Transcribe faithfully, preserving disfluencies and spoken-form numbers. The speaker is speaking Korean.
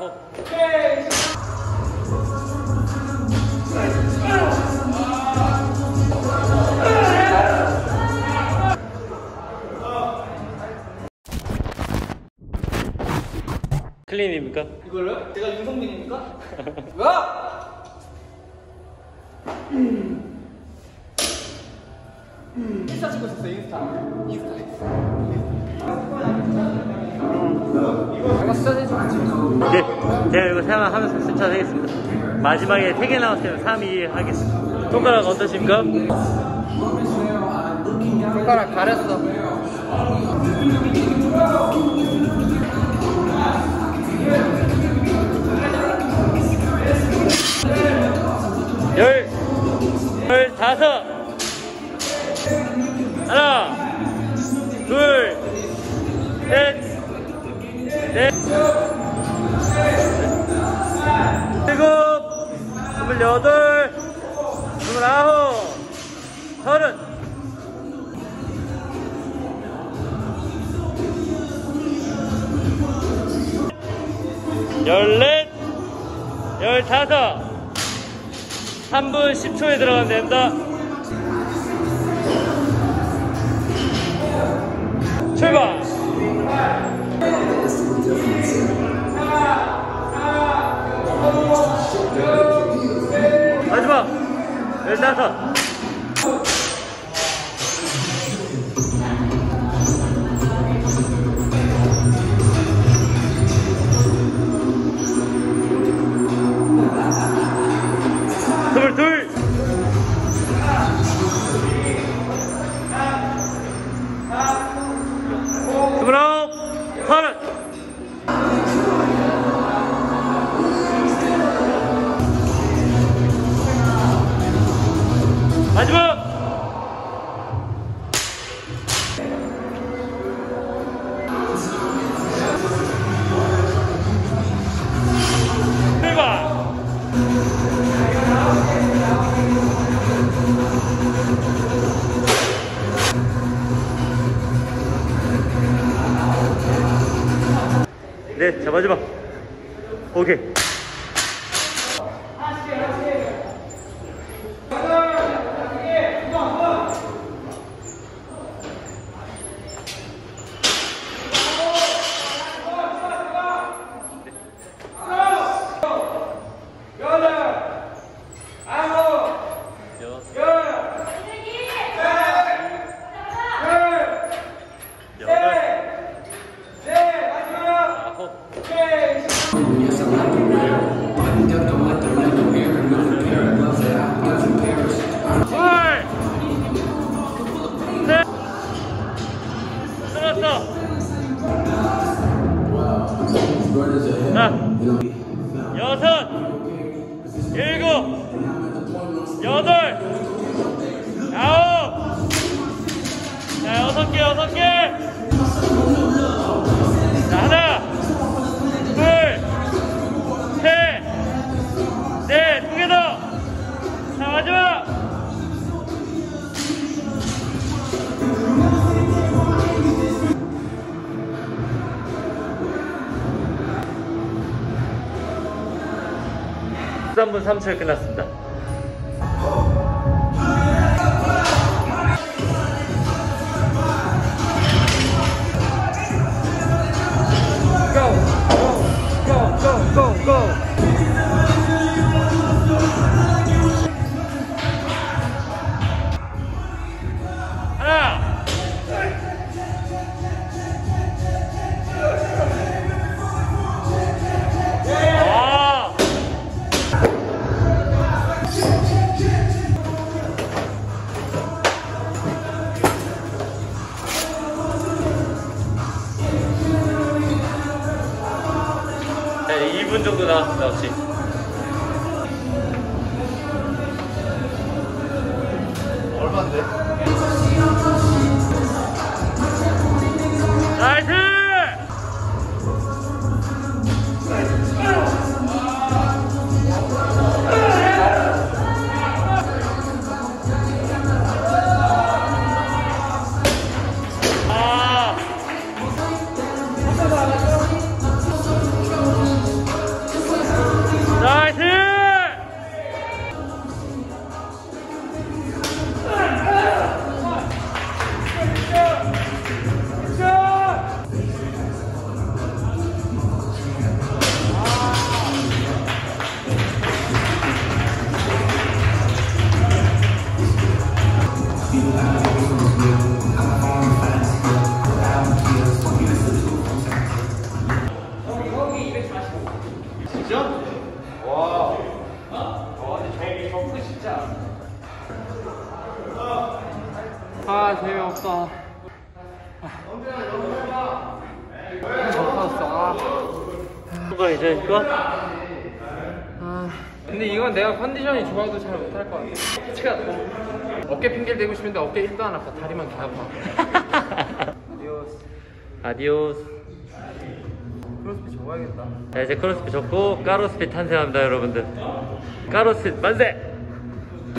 아홉. 클린입니까? 이걸로요? 제가 윤성민입니까? 와! 음. 음. 인스타 찍고 있었어요. 인스타. 인스타. 제가 숫자 세죠. 네, 제가 이거 사용하면서 숫자 세겠습니다. 마지막에 세 개 나왔으면 삼, 이 하겠습니다. 손가락 어떠십니까? 손가락 가렸어. 열, 열다섯. 하나, 둘, 셋, 넷, 일곱, 스물여덟, 스물아홉, 서른. 열넷, 열다섯. 삼 분 십 초에 들어가면 된다. 출발! 마지막! 열다섯. 스물둘. 스물아홉. 서른. 마지막. 출발. 네, 자 마지막. 오케이. 자, 여섯, 일곱, 여덟, 아홉. 자, 여섯 개, 여섯 개. 자, 하나, 둘, 셋, 넷, 두 개 더. 자, 마지막. 삼 분 삼 초에 끝났습니다. Go! Go! Go! Go! Go! 하나. 이 분 정도 나왔습니다. 혹시 얼마인데? 나이스! 진짜? 와. 아, 근데 저 점프 진짜. 아, 재미없다. 없었어. 뭔가 이제 끝? 아, 근데 이건 내가 컨디션이 좋아도 잘 못할 것 같아. 키치가 어깨 핑계를 대고 싶은데 어깨 일도 안 아파. 다리만 개 아파. 아디오스. 아디오스. 크로스핏 접어야겠다. 자, 이제 크로스핏 접고 까로스핏 탄생합니다, 여러분들. 까로스핏 만세!